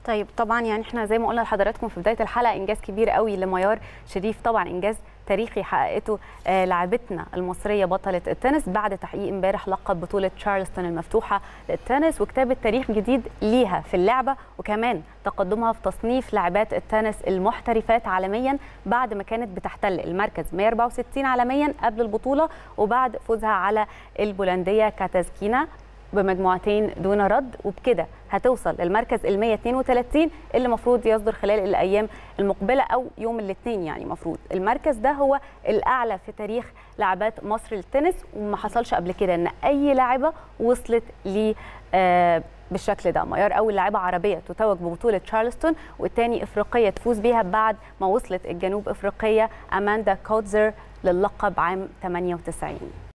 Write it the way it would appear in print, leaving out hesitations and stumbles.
طيب طبعا يعني احنا زي ما قلنا لحضراتكم في بدايه الحلقه، انجاز كبير قوي لميار شريف، طبعا انجاز تاريخي حققته لاعبتنا المصريه بطله التنس بعد تحقيق امبارح لقب بطوله تشارلستون المفتوحه للتنس، وكتابه تاريخ جديد ليها في اللعبه، وكمان تقدمها في تصنيف لاعبات التنس المحترفات عالميا بعد ما كانت بتحتل المركز 164 عالميا قبل البطوله، وبعد فوزها على البولنديه كاتازكينا بمجموعتين دون رد، وبكده هتوصل للمركز ال 132 اللي المفروض يصدر خلال الايام المقبله او يوم الاثنين. يعني المفروض المركز ده هو الاعلى في تاريخ لاعبات مصر للتنس، وما حصلش قبل كده ان اي لاعبه وصلت ل بالشكل ده. ميار اول لاعبه عربيه تتوج ببطوله تشارلستون، والثاني افريقيه تفوز بيها بعد ما وصلت الجنوب افريقيه اماندا كوتزر للقب عام 98.